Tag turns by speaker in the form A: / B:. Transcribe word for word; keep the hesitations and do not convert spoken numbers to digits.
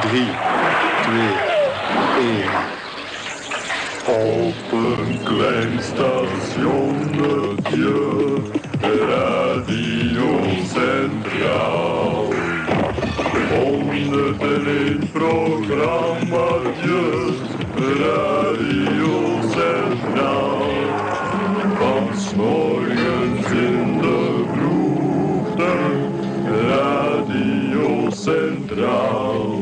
A: drie, twee, één.
B: Op een klein stationnetje, Radio Centraal. Honderd en één programmaatjes, Radio Centraal. Van 's morgens in de vroegte, Radio Centraal.